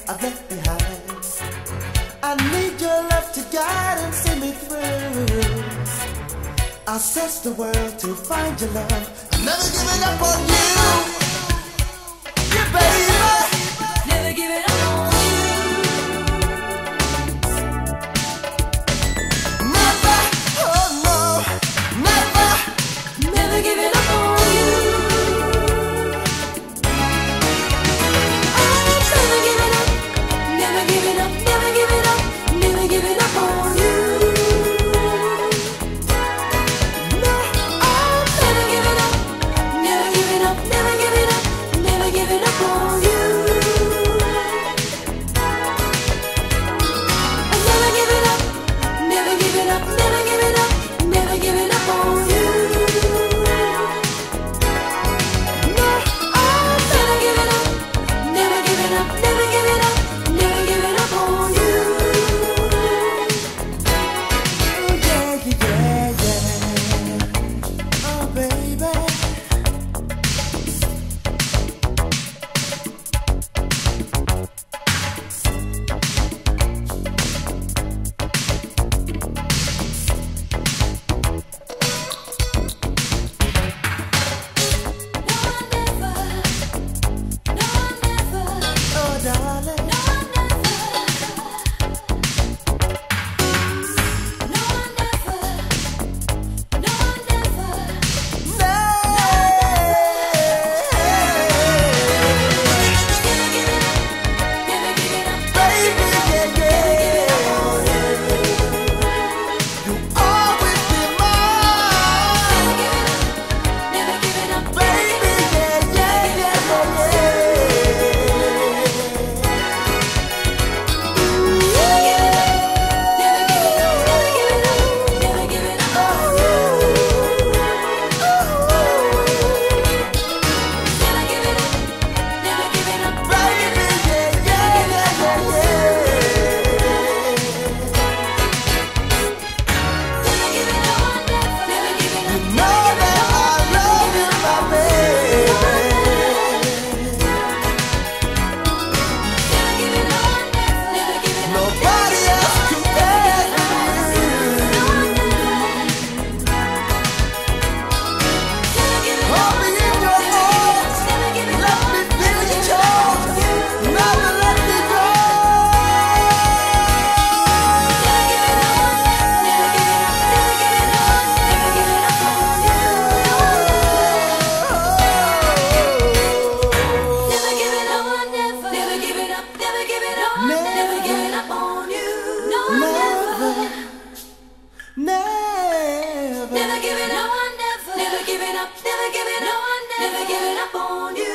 I've left behind. I need your love to guide and see me through. I'll search the world to find your love. I'm never giving up on you. Yeah, baby. Never give it up on you. Never, oh no, never. Never give it up on you. Never give it up. Never give it up. Never give it up. Never give it up on you. No, Never give it up. Never give it up. Never give it up. Never give it up on you. Never give it up. Never give it up. Never give it up. Never give it up on you. no, Never give it up. Never give it up. Never give it up. Never give it up on you. yeah, yeah, yeah, yeah. Oh, baby. Oh, darling. Never give it up, never give it up, never give it up on you.